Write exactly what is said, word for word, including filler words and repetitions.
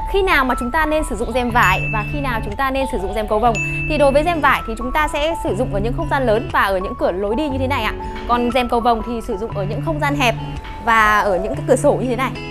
khi nào mà chúng ta nên sử dụng rèm vải và khi nào chúng ta nên sử dụng rèm cầu vồng. Thì đối với rèm vải thì chúng ta sẽ sử dụng ở những không gian lớn và ở những cửa lối đi như thế này ạ. Còn rèm cầu vồng thì sử dụng ở những không gian hẹp và ở những cái cửa sổ như thế này.